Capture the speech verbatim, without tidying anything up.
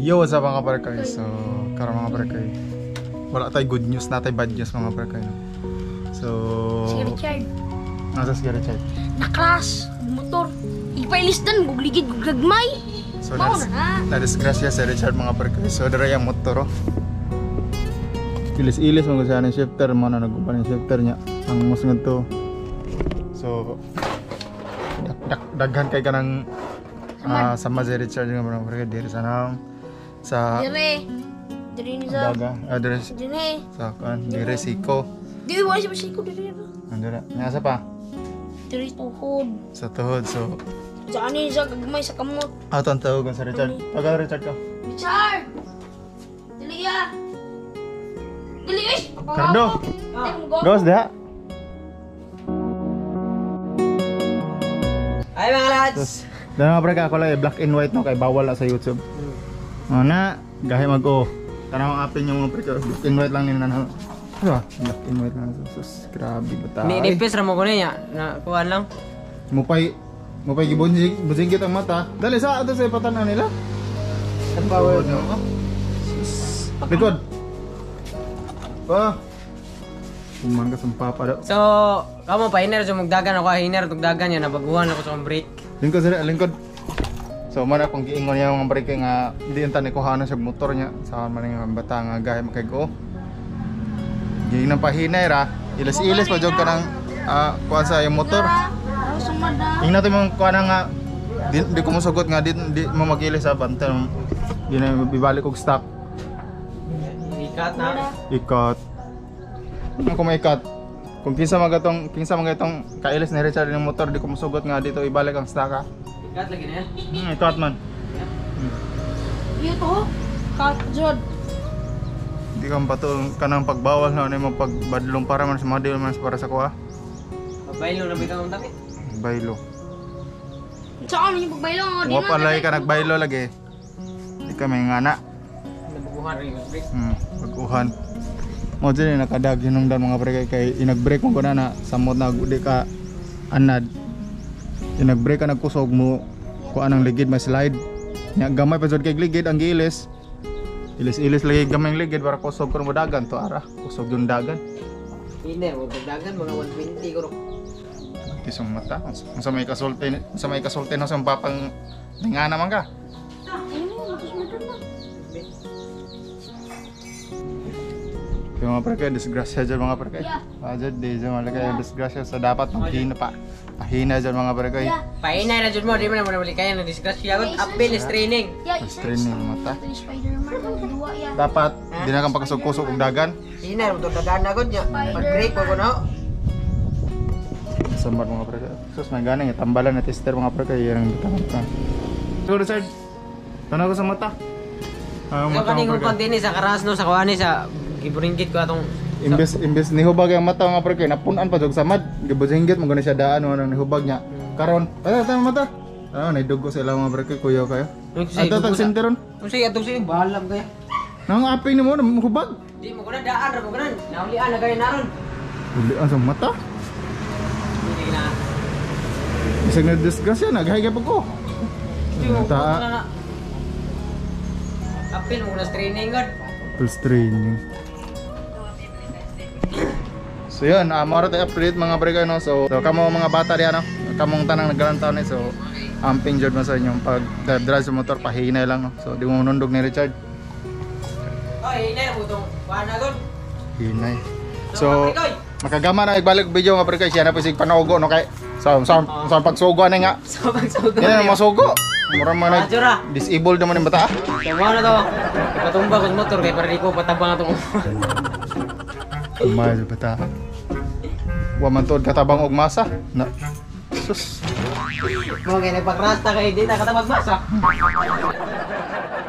Yo, what's up mga parkay? So, karon mga parkay, wala tayo good news, na tayo bad news mga parkay. So, Si Richard. nasa si Richard. Nakras, motor. Ipailistan, gugligid, guglagmay. So, Mao nas- na na. na-disgrasya si Richard mga parkay. So, dara yung motor, oh. Ilis-ilis mga sa ng shifter, mga na nagupan yung shifter niya. Ang mas nga to. So, dak dak daghan kay kanang ah sama si Richard nga mga parkay. Diri sa nang sa Dire. Dire ni sa. daga, ah, diri Dire. sa kan, diri siko. Di wala siya masiko dire. Andira, nasa pa Dire tuhod. sa tuhod. So, Sa ani sa gagmay sa kamot. ato ang tawagan sa Richard. Taga Richard ka. Richard. Dili ya. Dili eh. Cardo. Gos dah. Ay mga lads! Terus, dan mga pre ako lang black and white no kay bawal na sa YouTube. Oh na, gahi mag-o. Tanang apin yung mga pre black and white lang nila na. Ano? Black and white lang. Sus, grabe bata. Ni nipis ra mo ko niya na kuan lang. Mupay mupay gibunjing, bujingkit ang mata. Dali sa ato sa patanan nila. Ang power no. Likod. Pa. Umangga sa papa daw. So, kamo pa hiner so magdagan ako hiner tugdagan niya nabaguhan ako sa break. Lingkod sila, lingkod. So man akong giingon niya mga brake nga di enta ni kuhanan sa motor niya sa man nga bata nga gahi makay go. Gi nang pahinay ra, ilis-ilis pa jog kanang ah kuha sa yung motor. Sumada. Ingna to mong kuha nga di, di ko mosugot nga di, di mo magilis sa banta. Di na bibalik og stop. Ikat na. Ikat. Ano ko may ikat? Kung kinsa magatong kinsa magatong kailis ni Richard ng motor di ko mosugot nga dito ibalik ang stock ha. Ikat lagi na yan. Hmm, ikat man. Iyo to. Kat jod. Di ka patul kanang pagbawal na ano yung pagbadlong para man sa model man para sa kuha. Pabaylo na bitang untaki. Baylo. Saan yung pagbaylo? Mo palay ka nagbaylo lagi. Di ka may ngana. Nabaguhan rin yung break. Hmm, pag-uhan. Mo dyan nakadag yun dan mga pre kay inag-break mo ko na na samot na di ka anad. Inag-break ka nagkusog mo kung anong ligid may slide. Nya gamay pa jud kay ligid ang giilis. Ilis-ilis lagi gamay ang ligid para kusog ko mo dagan to ara. Kusog yung dagan. Hiner mo tugdagan mga one twenty ko. Tisong mata. Unsa may kasulti, unsa may kasulti na sa papang nga naman ka. Yung mga pre kaya disgrasya dyan mga pre kaya. Aja di dyan mga kaya disgrasya sa dapat maghina pa. Pahina dyan mga pre kaya. Pahinay na jud mo di man mo nabalik kaya na disgrasya ko. Apil is training. Mas training ang mata. Spider-Man. Dua ya. Dapat di na kang pagkusog-kusog og dagan. Hiner mo tugdagan na gud niya. Pag break mo ko no. Sambar mga pre kaya. Sus may ganang tambalan na tester mga pre kaya yung bitang ka. So Richard, tanaw ko sa mata. Ah, So mata kaning mga pre kaya. content ni sa karas no sa kuani sa giburinggit ko atong Imbes imbes nihubag ang mata mga pre kay napunan pa jog samad. Gibujinggit mo gani siya daan mo nang nihubag niya. Karon, ay ta mata. Ah, naidugo sa ilang mga pre kay kuya kayo. Ato tag sinteron. Kung sige atong sige bahalam kaya. Nang aping nimo na hubag. Di mo ko na daan ra mo kanan. Naulian na gaya naron. Uli ang sa mata. Hindi na. Isang na disgrasya na gahay pag ko. Di mo ko Ta- na na. Apil mo na training god. Pulse training. So yun, uh, mara tayo update mga pre no. So, so kamo mga bata diyan no. Kamong tanang nagkaroon taon ni so amping jud man sa inyong pag drive sa motor pahinay lang no. So di mo nundog ni Richard. Oy, hinay mo tong kuana god. Hinay. So makagama na igbalik video nga pre kay siya na pisig panogo no kay so so, so pagsugo na nga. So pagsugo. Yan na masugo. Mura man nag Ajura. disabled naman yung bata. So mo na to. Patumba ko sa motor kay para di ko patabang atong. Kumay sa bata. Wa man tuod katabang og masa. Na. Sus. Mo kay nagpakrasta kay di ta katabag masa.